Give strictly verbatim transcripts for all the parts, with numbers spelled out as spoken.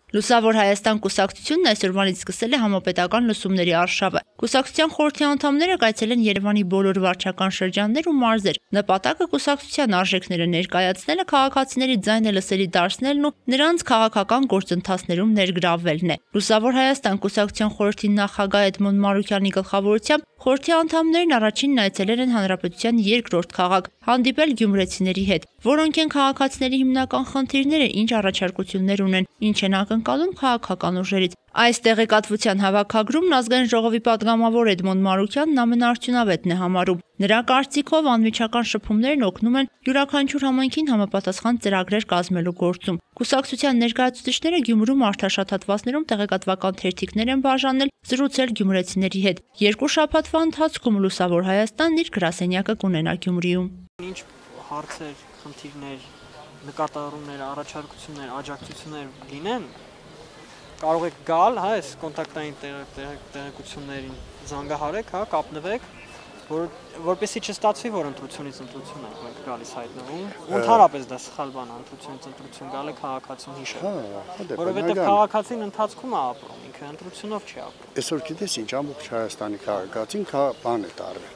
Լուսավոր Հայաստան կուսակցությունն այսօրվանից սկսել է համապետական լսումների արշավը։ Կուսակցության խորհրդի անդամները կայցել են Երևանի բոլոր վարչական շրջաններ ու մարզեր։ Նպատակը կուսակցության արժեքները ներկայացնելը, քաղաքացիների ձայնը լսելի դարձնելն ու նրանց քաղաքական գործընթացներում ներգրավվելն է։ Լուսավոր Հայաստան կուսակցության խորհրդի նախագահ Էդմոն Մարուկյանի գլխավորությամբ խորհրդի անդամներն առաջինն այցելել են հանրապետության երկրորդ քաղաք, հանդիպել գյումրեցիների հետ, որոնք են քաղաքացիների հիմնական խնդիրները, ինչ առաջարկություններ ունեն, ինչ են ակնկալում քաղաքական ուժերից։ Այս տեղեկատվության հավաքագրումն ազգային ժողովի պատգամավոր Էդմոն Մարուկյանն ամենաարդյունավետն է համարում։ Նրա կարծիքով անմիջական շփումներն օգնում են յուրաքանչյուր համայնքին համապատասխան ծրագրեր կազմելու գործում։ Կուսակցության ներկայացուցիչները Գյումրում արտաշատատվածներում տեղեկատվական թերթիկներ են բաժանել, զրուցել գյումրեցիների հետ։ Երկու շաբաթվա ընթացքում Լուսավոր Հայաստանն իր գրասենյակը կունենա Գյումրիում։ Ինչ հարցեր, խնդիրներ, նկատառումներ, առաջարկություններ, աջակցություններ լինեն, կարող եք գալ, հա, այս կոնտակտային տեղեկություններին զանգահարեք, հա, կապնվեք, որ որպեսզի չստացվի, որ ընտրությունից ընտրություն ենք մենք գալիս հայտնվում։ Ընդհանրապես դա սխալ բան է, ընտրությունից ընտրություն գալը քաղաքացուն հիշել։ Որովհետև քաղաքացին ընթացքում է ապրում, ինքը ընտրությունով չի ապրում։ Այսօր գիտես ինչ, ամբողջ Հայաստանի քաղաքացին բան է տարվել։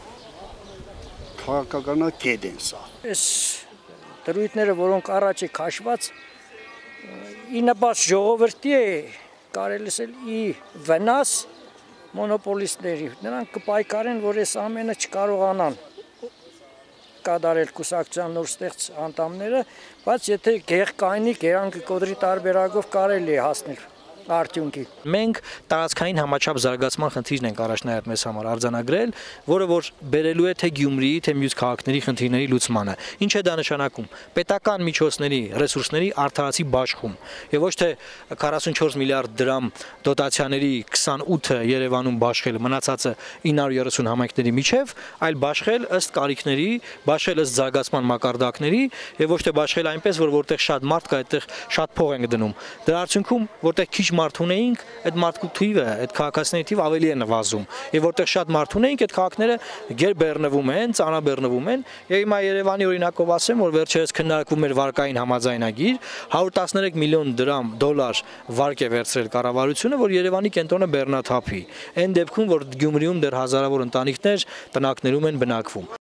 Քաղաքականակետ են սա։ Այս դրույթները, որոնք առաջ է քաշված, ի նպաստ ժողովրդի է, կարելի ասել ի վնաս մոնոպոլիստների, նրանք կպայքարեն, որ այս ամենը չկարողանան կատարել կուսակցության նոր ստեղծ անդամները, բայց եթե գեղկայնի, գերանքը կոդրի տարբերակով կարելի է հասնել արդյունքի։ Մենք տարածքային համաչափ զարգացման խնդիրն ենք առաջնահերթ մեզ համար արձանագրել, որը որ բերելու է թե Գյումրիի, թե մյուս քաղաքների խնդիրների լուծմանը։ Ինչ է դա նշանակում։ Պետական միջոցների, ռեսուրսների արդարացի բաշխում, եւ ոչ թե քառասունչորս միլիարդ դրամ դոտացիաների քսանութը Երևանում բաշխել, մնացածը ինը հարյուր երեսուն համայնքների միջև, այլ բաշխել ըստ կարիքների, բաշխել ըստ զարգացման մակարդակների եւ ոչ թե բաշխել այնպես, որ որտեղ շատ մարդ կա, այդտեղ շատ փող ենք դնում։ Դրա արդյունքում, որտեղ քիչ մարդ ունեինք, այդ մարդու թիվը, այդ քաղաքացիների թիվը ավելի է նվազում։ Եվ որտեղ շատ մարդ ունեինք, այդ քաղաքները գերբեռնվում են, ծանրաբեռնվում են։ Եվ հիմա Երևանի օրինակով ասեմ, որ վերջերս քննարկվում էր վարկային համաձայնագիր, հարյուր տասներեք միլիոն դրամ դոլար վարկ է վերցրել կառավարությունը, որ Երևանի կենտրոնը բեռնաթափի։ Այն դեպքում, որ Գյումրիում դեռ հազարավոր ընտանիքներ տնակներում են բնակվում։